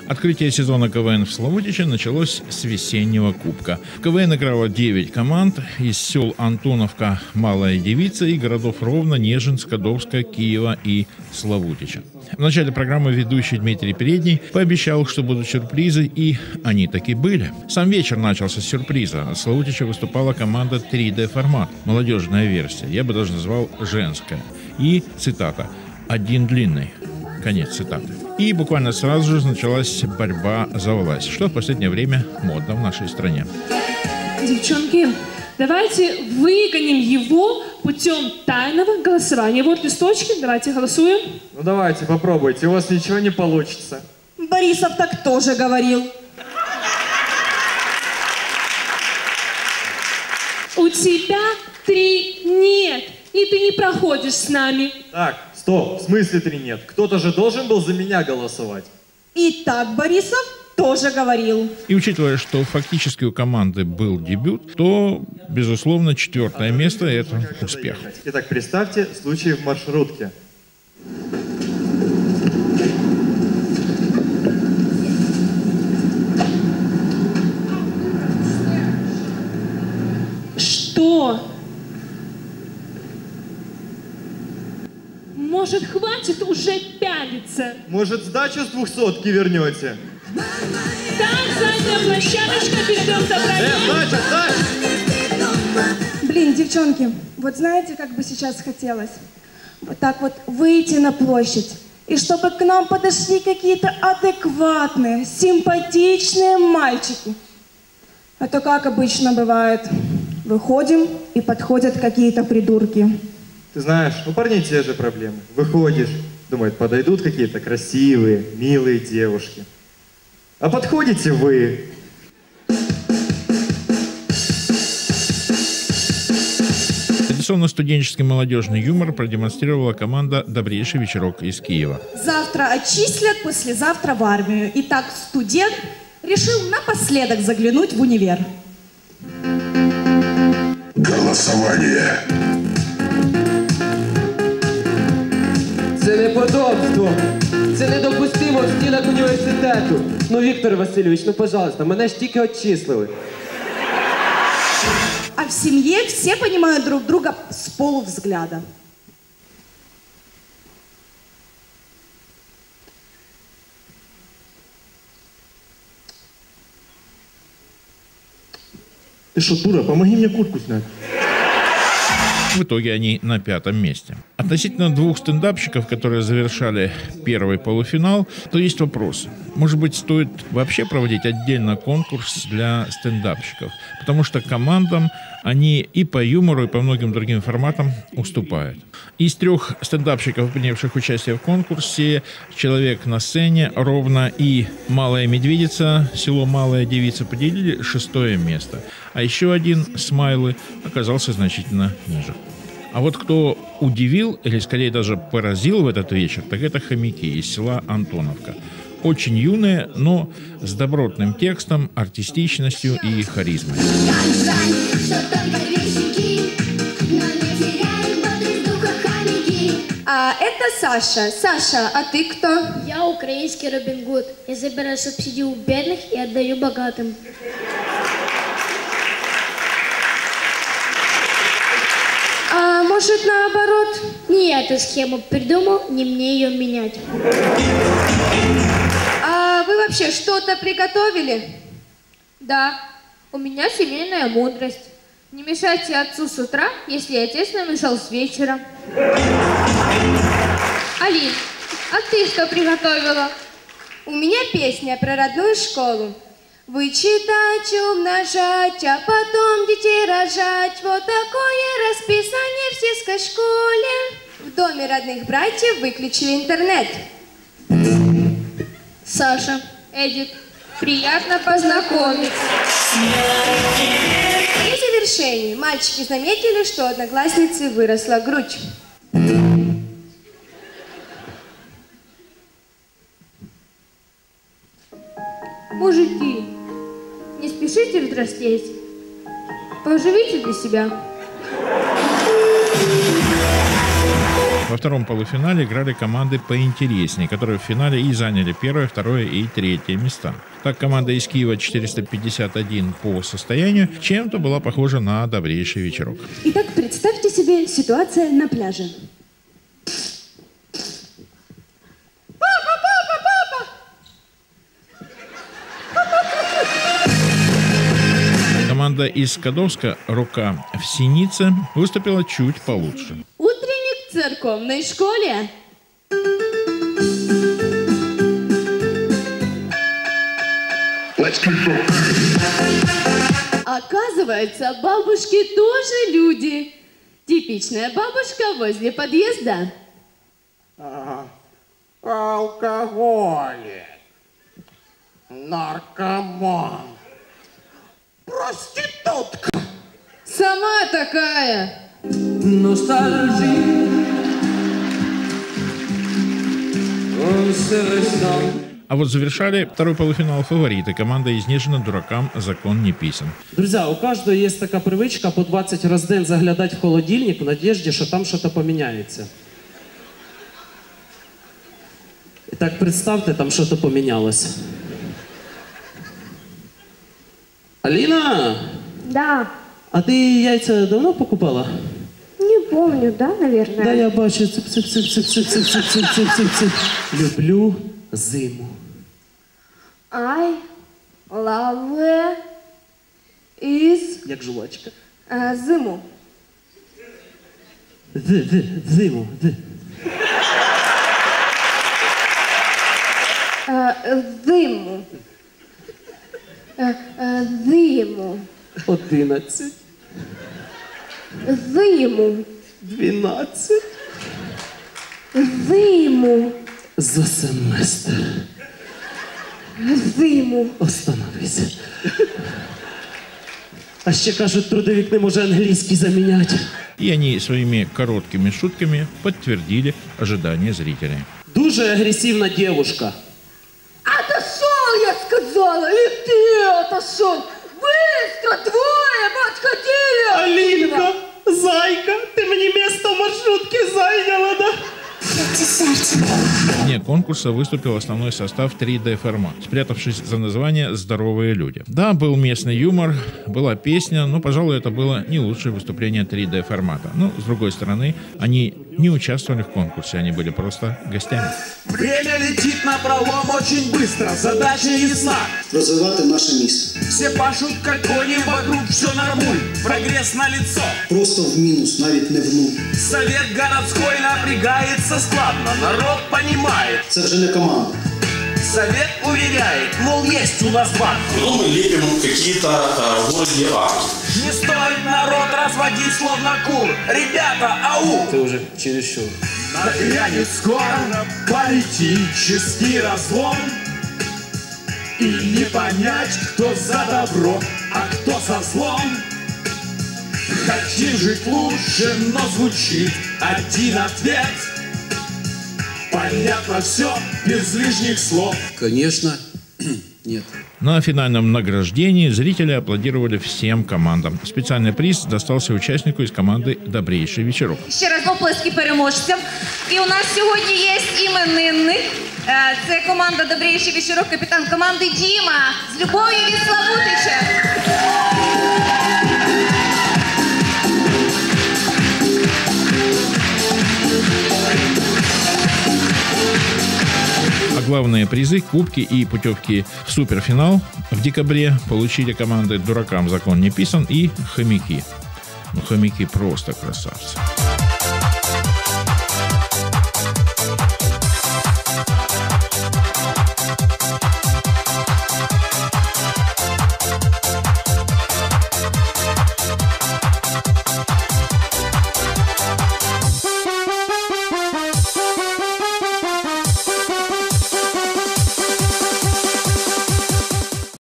Открытие сезона КВН в Славутиче началось с весеннего кубка. В КВН играло 9 команд из сел Антоновка, Малая Девица и городов Ровно, Нежинск, Кадовска, Киева и Славутича. В начале программы ведущий Дмитрий Передний пообещал, что будут сюрпризы, и они таки были. Сам вечер начался с сюрприза. От Славутича выступала команда 3D-формат, молодежная версия, я бы даже назвал женская. И, цитата, «один длинный». Конец цитаты. И буквально сразу же началась борьба за власть, что в последнее время модно в нашей стране. Девчонки, давайте выгоним его путем тайного голосования. Вот листочки, давайте голосуем. Ну давайте, попробуйте, у вас ничего не получится. Борисов так тоже говорил. У тебя 3 нет, и ты не проходишь с нами. Так, стоп, в смысле 3 нет? Кто-то же должен был за меня голосовать. И так Борисов тоже говорил. И учитывая, что фактически у команды был дебют, то, безусловно, 4-е место – это успех. Итак, представьте случай в маршрутке. Что? Может, хватит уже пялиться? Может, сдачу с 200-ки вернете? Так, задняя площадочка, перейдем собрание. Сдача! Блин, девчонки, вот знаете, как бы сейчас хотелось? Вот так вот выйти на площадь. И чтобы к нам подошли какие-то адекватные, симпатичные мальчики. А то как обычно бывает. Выходим, и подходят какие-то придурки. Ты знаешь, у парней те же проблемы. Выходишь, думают, подойдут какие-то красивые, милые девушки. А подходите вы. Традиционно студенческий молодежный юмор продемонстрировала команда «Добрейший вечерок» из Киева. Завтра отчислят, послезавтра в армию. Итак, студент решил напоследок заглянуть в универ. Голосование. Це неподобство. Це недопустимо в стінах університету. Ну, Віктор Васильович, ну, пожалуйста, мене ж тільки отчислили. А в семье все понимают друг друга с полувзгляда. Ты что, дура, помоги мне куртку снять. В итоге они на 5-м месте. Относительно 2 стендапщиков, которые завершали первый полуфинал, то есть вопрос. Может быть, стоит вообще проводить отдельно конкурс для стендапщиков? Потому что командам они и по юмору, и по многим другим форматам уступают. Из 3 стендапщиков, принявших участие в конкурсе, «Человек на сцене», «Ровно» и «Малая Медведица», село Малая Девица, поделили 6-е место. А еще один, «Смайлы», оказался значительно ниже. А вот кто удивил, или скорее даже поразил в этот вечер, так это хомяки из села Антоновка. Очень юные, но с добротным текстом, артистичностью и харизмой. А это Саша. Саша, а ты кто? Я украинский Робин Гуд. Я забираю субсидию у бедных и отдаю богатым. А может наоборот? Не я эту схему придумал, не мне ее менять. А вы вообще что-то приготовили? Да, у меня семейная мудрость. Не мешайте отцу с утра, если отец намешал с вечера. Алин, а ты что приготовила? У меня песня про родную школу. Вычитать, умножать, а потом детей рожать. Вот такое расписание в сельской школе. В доме родных братьев выключили интернет. Саша, Эдик, приятно познакомиться. И в завершении мальчики заметили, что у одноклассницы выросла грудь. Мужики, не спешите взрослеть. Поживите для себя. Во втором полуфинале играли команды поинтереснее, которые в финале и заняли первое, второе и третье места. Так, команда из Киева 451 по состоянию чем-то была похожа на добрейший вечерок. Итак, представьте себе ситуация на пляже. Команда из Скадовска «Рука в синице» выступила чуть получше. Утренник в церковной школе. Оказывается, бабушки тоже люди. Типичная бабушка возле подъезда. Алкоголик, наркоман, проститутка. Сама такая. А вот завершали второй полуфинал фавориты. Команда из Нежина «Дуракам закон не писан». Друзья, у каждого есть така привичка по 20 раз в день заглядати в холодильник в надежді, що там щось поміняється. І так представте, там щось помінялось. Аліна! Да. А ти яйця давно покупала? Не помню, да, наверное? Да, я бачу. Цып-цып-цып-цып-цып-цып-цып-цып-цып. Люблю зиму. I love is Як жувачка. зиму. Зиму. Зиму. Зиму. 11. Зиму. 12. Зиму. За семестр. Зиму. Остановись. А ще кажуть, трудовик не може англійський заміняти. И они своими короткими шутками подтвердили ожидания зрителей. Дуже агресивна девушка. Отошел, я сказала, и ты отошел. Быстро, двое, мы отходили. Алінка, зайка, ти мені місто в маршрутці зайняла, да? Вне конкурса выступил основной состав 3D-формат, спрятавшись за название «Здоровые люди». Да, был местный юмор, была песня, но, пожалуй, это было не лучшее выступление 3D-формата. Но, с другой стороны, они не участвовали в конкурсе, они были просто гостями. Время летит напролом очень быстро, задача ясна. Розвивати наше місто. Все пашут как кони, вокруг все нормуль, прогресс на лицо. Просто в мінус, навіть не в нуль. Совет городской напрягается складно, народ понимает. Це вже не команда. Совет уверяет, мол, есть у нас банк. Ну, мы лепим какие-то в городе арки. Не стоит народ разводить словно кур. Ребята, ау! Ти вже чересчур. Нагрянет скоро политический разлом. И не понять, кто за добро, а кто за злом. Хотим жить лучше, но звучит один ответ. Понятно все, без лишних слов. Конечно, нет. На финальном награждении зрители аплодировали всем командам. Специальный приз достался участнику из команды «Добрейший вечерок». Ще раз оплески переможцям. І у нас сьогодні є іменинник. Це команда «Добрейший вечерок», капітан команди Діма. З любов'ю від Славутича. А главные призы, кубки и путевки в суперфинал в декабре получили команды «Дуракам закон не писан» и «Хомяки». Ну, «Хомяки» просто красавцы.